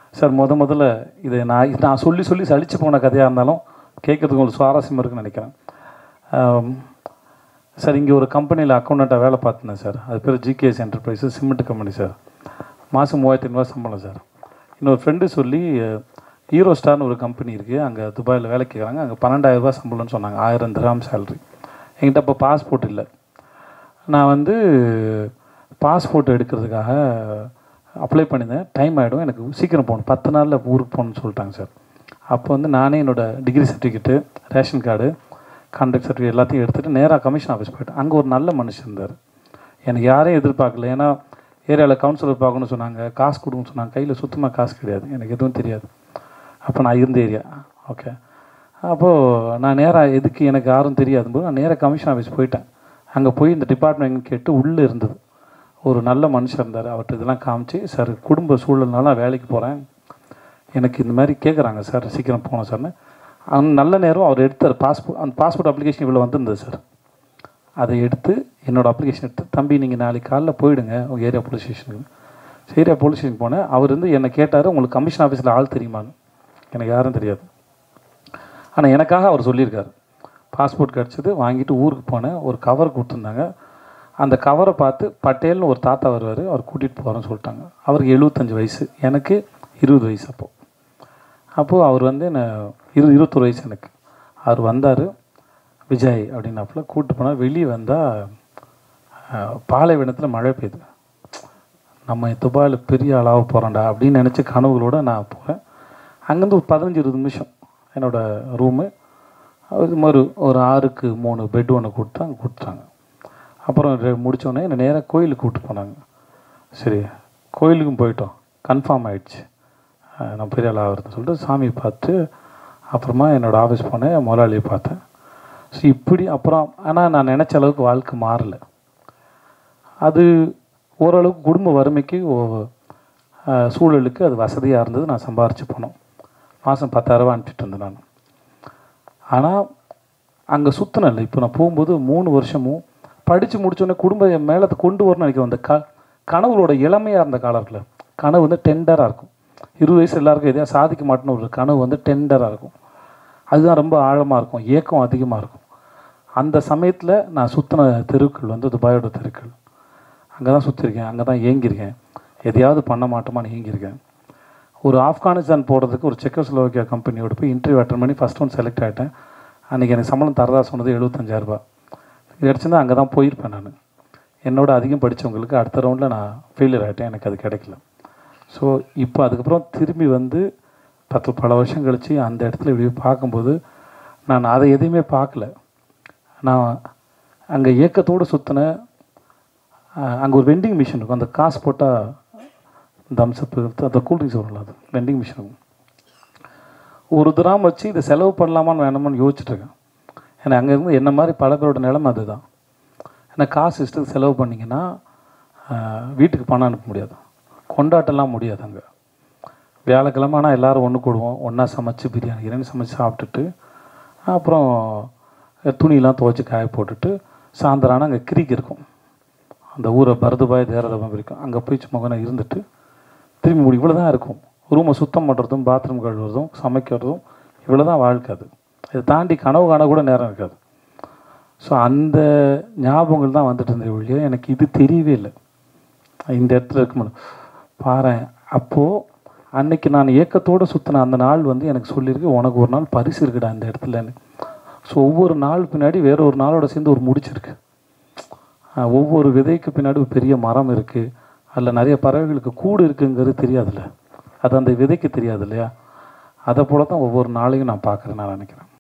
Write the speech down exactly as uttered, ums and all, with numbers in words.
Sir முத முதல்ல இதை நான் நான் சொல்லி சொல்லி சலிச்சு போன கதையாக இருந்தாலும் கேட்குறதுக்கு உங்களுக்கு சுவாரஸ்யமாக இருக்குன்னு நினைக்கிறேன். சார் இங்கே ஒரு கம்பெனியில் அக்கௌண்டண்ட்டாக வேலை பார்த்துனேன் சார். அது பேர் GKS enterprises cement company sir. மாதம் மூவாயிரத்தி ஐநூறுவா சம்பளம் சார். இன்னொரு ஃப்ரெண்டு சொல்லி ஹீரோ ஸ்டார்னு ஒரு கம்பெனி இருக்குது, அங்கே துபாயில் வேலை கேட்குறாங்க, அங்கே பன்னெண்டாயிரரூபா சம்பளம்னு சொன்னாங்க, ஆயிரம் திராம் சேலரி. என்கிட்ட அப்போ பாஸ்போர்ட் இல்லை. நான் வந்து பாஸ்போர்ட் எடுக்கிறதுக்காக அப்ளை பண்ணியிருந்தேன். டைம் ஆகிடும், எனக்கு சீக்கிரம் போகணும், பத்து நாளில் ஊருக்கு போகணுன்னு சொல்லிட்டாங்க சார். அப்போ வந்து நானே என்னோடய degree certificate, ration card, contract certificate எல்லாத்தையும் எடுத்துகிட்டு நேராக கமிஷன் ஆஃபீஸ் போய்ட்டேன். அங்கே ஒரு நல்ல மனுஷன் இருந்தார். எனக்கு யாரையும் எதிர்பார்க்கல. ஏன்னா ஏரியாவில் கவுன்சிலர் பார்க்கணும்னு சொன்னாங்க, காசு கொடுக்கணும்னு சொன்னாங்க. கையில் சுத்தமாக காசு கிடையாது, எனக்கு எதுவும் தெரியாது. அப்போ நான் இருந்த ஏரியா ஓகே. அப்போது நான் நேராக எதுக்கு எனக்கு யாரும் தெரியாது போது நான் நேராக கமிஷன் ஆஃபீஸ் போயிட்டேன். அங்கே போய் இந்த டிபார்ட்மெண்ட் கேட்டு உள்ளே இருந்தது ஒரு நல்ல மனுஷன் இருந்தார். அவர்கிட்ட இதெல்லாம் காமிச்சு, சார் குடும்ப சூழல்னால வேலைக்கு போகிறேன், எனக்கு இந்த மாதிரி கேட்குறாங்க சார், சீக்கிரம் போகணும் சார்னு. அந்த நல்ல நேரம் அவர் எடுத்தார் பாஸ்போர்ட். அந்த பாஸ்போர்ட் அப்ளிகேஷன் இவ்வளோ வந்திருந்தது சார். அதை எடுத்து என்னோடய அப்ளிகேஷன் எடுத்து, தம்பி நீங்கள் நாளைக்கு காலைல போயிடுங்க உங்கள் ஏரியா போலீஸ் ஸ்டேஷனுக்கு. ஏரியா போலீஸ் ஸ்டேஷன் போனேன். அவர் வந்து என்னை கேட்டார், உங்களுக்கு கமிஷன் ஆஃபீஸில் ஆள் தெரியுமான்னு. எனக்கு யாரும் தெரியாது. ஆனால் எனக்காக அவர் சொல்லியிருக்காரு. பாஸ்போர்ட் கிடச்சிது, வாங்கிட்டு ஊருக்கு போனேன். ஒரு கவர் கொடுத்துருந்தாங்க. அந்த கவரை பார்த்து பட்டேல்னு ஒரு தாத்தா வருவார், அவர் கூட்டிகிட்டு போகிறேன்னு சொல்லிட்டாங்க. அவருக்கு எழுபத்தஞ்சி வயசு, எனக்கு இருபது வயசு. அப்போது அப்போது அவர் வந்து என்ன இரு இருபத்தொரு வயசு எனக்கு. அவர் வந்தார், விஜய் அப்படின்னாப்புல கூப்பிட்டு போனால். வெளியே வந்தால் பாலைவனத்தில் மழை பெய்யுது. நம்ம துபாயில் பெரிய ஆளாக போகிறோண்டா அப்படின்னு நினச்சி கனவுகளோடு நான் போகிறேன். அங்கேருந்து ஒரு பதினஞ்சு இருபது நிமிஷம் என்னோடய ரூமு. அது மாதிரி ஒரு ஆறுக்கு மூணு பெட் ஒன்று கொடுத்து அங்கே கொடுத்தாங்க. அப்புறம் முடித்தோடனே என்னை நேராக கோயிலுக்கு கூப்பிட்டு போனாங்க. சரி கோயிலுக்கும் போயிட்டோம், கன்ஃபார்ம் ஆகிடுச்சு நான் பெரிய ஆள் ஆகிறதுன்னு சொல்லிட்டு சாமியை பார்த்து அப்புறமா என்னோடய ஆஃபீஸ் போனேன், முதலாளியை பார்த்தேன். ஸோ இப்படி அப்புறம் ஆனால் நான் நினச்ச அளவுக்கு வாழ்க்கை மாறலை. அது ஓரளவுக்கு குடும்ப வறுமைக்கு சூழலுக்கு அது வசதியாக இருந்தது. நான் சம்பாரித்து போனோம். மாதம் பத்தாயிரரூபா அனுப்பிட்டு இருந்தேன் நான். ஆனால் அங்கே சுற்றினேன். இப்போ நான் போகும்போது மூணு வருஷமும் படித்து முடித்தோடனே குடும்ப என் மேலே கொண்டு வரணும்னு நினைக்கிறேன். அந்த க கனவுகளோட இளமையாக இருந்த காலத்தில் கனவு வந்து டெண்டராக இருக்கும். இருபது வயசு எல்லாருக்கும் எதையா சாதிக்க மாட்டேன்னு ஒரு கனவு வந்து டெண்டராக இருக்கும். அதுதான் ரொம்ப ஆழமாக இருக்கும், ஏக்கம் அதிகமாக இருக்கும். அந்த சமயத்தில் நான் சுற்றின தெருக்கள் வந்து துபாயோட தெருக்கள். அங்கே தான் சுற்றிருக்கேன், அங்கே தான் ஏங்கியிருக்கேன். எதையாவது பண்ண மாட்டோமான்னு ஏங்கியிருக்கேன். ஒரு ஆப்கானிஸ்தான் போகிறதுக்கு ஒரு செக்கோஸ்லோவாக்கியா கம்பெனியோட போய் இன்டர்வியூ அட்டன் பண்ணி ஃபஸ்ட் ஒன் செலக்ட் ஆகிட்டேன். அன்றைக்கி எனக்கு சம்பளம் தரதா சொன்னது எழுபத்தஞ்சாயிரரூபா. இது கிடச்சிருந்தா அங்கே தான் போயிருப்பேன் நான். என்னோட அதிகம் படித்தவங்களுக்கு அடுத்த ரவுண்டில் நான் ஃபெயிலியர் ஆகிட்டேன், எனக்கு அது கிடைக்கல. ஸோ இப்போ அதுக்கப்புறம் திரும்பி வந்து பத்து பல வருஷம் கழித்து அந்த இடத்துல இப்படி பார்க்கும்போது நான் அதை எதையுமே பார்க்கல. நான் அங்கே ஏக்கத்தோடு சுற்றினேன். அங்கே ஒரு வெண்டிங் மிஷின் இருக்கும், அந்த காசு போட்டால் தம்ஸ்அப் எடுத்து அந்த கூல்ட்ரிங்க்ஸ் வரல, அது வெண்டிங் மிஷின் இருக்கும். ஒரு திராம் வச்சு இதை செலவு பண்ணலாமான்னு வேணாமான்னு யோசிச்சுட்ருக்கேன். ஏன்னா அங்கே இருந்து என்ன மாதிரி பல பேரோட நிலைமை அதுதான். ஏன்னா காசு இஷ்டத்துக்கு செலவு பண்ணிங்கன்னா வீட்டுக்கு பணம் அனுப்ப முடியாது, கொண்டாட்டெல்லாம் முடியாது. அங்கே வியாழக்கிழமை ஆனால் எல்லோரும் ஒன்று கூடுவோம், ஒன்றா சமைச்சு பிரியாணி கிரியாணி சமைச்சு சாப்பிட்டுட்டு அப்புறம் துணியெலாம் துவைச்சி காய போட்டுட்டு சாயந்தரம் ஆனால் அங்கே கிரிக் இருக்கும், அந்த ஊரை பரதுபாய் தேரதபம் இருக்கும். அங்கே போய் சும்மா கொஞ்சம் இருந்துட்டு திரும்பி முடி இவ்வளோ தான் இருக்கும். ரூமை சுத்தம் பண்ணுறதும் பாத்ரூம் கழுவுறதும் சமைக்கிறதும் இவ்வளோ தான் வாழ்க்கை. அது இதை தாண்டி கனவு காண கூட நேரம் இருக்காது. ஸோ அந்த ஞாபகங்கள் தான் வந்துட்டு இருந்த ஒழிய எனக்கு இது தெரியவே இல்லை. இந்த இடத்துல இருக்கும்போது பாரு, அப்போது அன்னைக்கு நான் ஏக்கத்தோடு சுற்றின அந்த நாள் வந்து எனக்கு சொல்லியிருக்கு, உனக்கு ஒரு நாள் பரிசு இருக்குடா இந்த இடத்துலன்னு. ஸோ ஒவ்வொரு நாள் பின்னாடி வேற ஒரு நாளோட சேர்ந்து ஒரு முடிச்சிருக்கு. ஒவ்வொரு விதைக்கு பின்னாடி ஒரு பெரிய மரம் இருக்குது, அதில் நிறைய பறவைகளுக்கு கூடு இருக்குங்கிறது தெரியாதுல்ல, அது அந்த விதைக்கு தெரியாது இல்லையா. அதை போல தான் ஒவ்வொரு நாளையும் நான் பார்க்குறேன், நான் நினைக்கிறேன்.